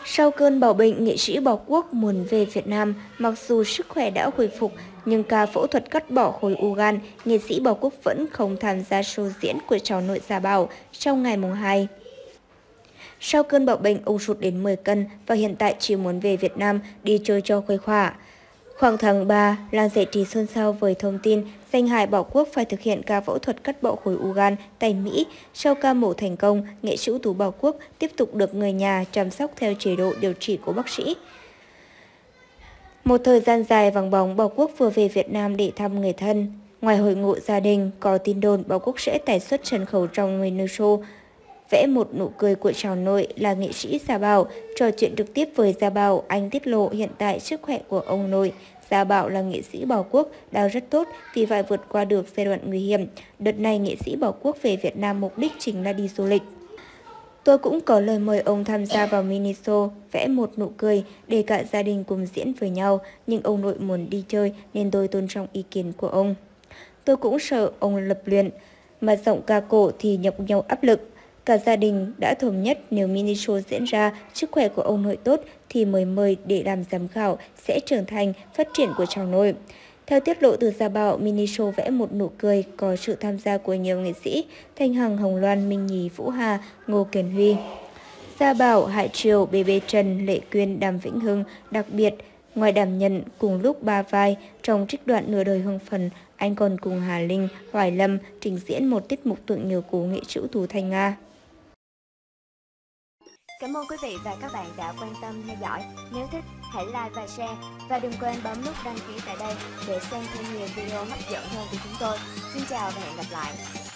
Sau cơn bạo bệnh, nghệ sĩ Bảo Quốc muốn về Việt Nam. Mặc dù sức khỏe đã hồi phục, nhưng ca phẫu thuật cắt bỏ khối u gan, nghệ sĩ Bảo Quốc vẫn không tham gia show diễn của cháu nội Gia Bảo trong ngày mùng 2. Sau cơn bạo bệnh, ông sụt đến 10 cân và hiện tại chỉ muốn về Việt Nam đi chơi cho khuây khỏa. Khoảng tháng 3, làng giải trí xôn xao với thông tin danh hài Bảo Quốc phải thực hiện ca phẫu thuật cắt bỏ khối u gan tại Mỹ. Sau ca mổ thành công, nghệ sĩ ưu tú Bảo Quốc tiếp tục được người nhà chăm sóc theo chế độ điều trị của bác sĩ. Một thời gian dài vắng bóng, Bảo Quốc vừa về Việt Nam để thăm người thân. Ngoài hội ngộ gia đình, có tin đồn Bảo Quốc sẽ tái xuất sân khấu trong mini show Vẽ một nụ cười của cháu nội là nghệ sĩ Gia Bảo. Trò chuyện trực tiếp với Gia Bảo, anh tiết lộ hiện tại sức khỏe của ông nội Gia Bảo là nghệ sĩ Bảo Quốc đang rất tốt vì phải vượt qua được giai đoạn nguy hiểm. Đợt này, nghệ sĩ Bảo Quốc về Việt Nam mục đích chính là đi du lịch. Tôi cũng có lời mời ông tham gia vào mini show Vẽ một nụ cười để cả gia đình cùng diễn với nhau, nhưng ông nội muốn đi chơi nên tôi tôn trọng ý kiến của ông. Tôi cũng sợ ông lập luyện, mà giọng ca cổ thì nhọc nhau áp lực. Cả gia đình đã thống nhất nếu mini show diễn ra, sức khỏe của ông nội tốt thì mới mời để làm giám khảo sẽ trưởng thành phát triển của cháu nội. Theo tiết lộ từ Gia Bảo, mini show Vẽ một nụ cười có sự tham gia của nhiều nghệ sĩ Thanh Hằng, Hồng Loan, Minh Nhí, Vũ Hà, Ngô Kiến Huy, Gia Bảo, Hải Triều, BB Trần, Lệ Quyên, Đàm Vĩnh Hưng. Đặc biệt, ngoài đảm nhận cùng lúc 3 vai trong trích đoạn Nửa đời hưng phần, anh còn cùng Hà Linh, Hoài Lâm trình diễn một tiết mục tưởng nhớ cố nghệ sĩ ưu tú Thanh Nga. Cảm ơn quý vị và các bạn đã quan tâm theo dõi. Nếu thích, hãy like và share. Và đừng quên bấm nút đăng ký tại đây để xem thêm nhiều video hấp dẫn hơn của chúng tôi. Xin chào và hẹn gặp lại.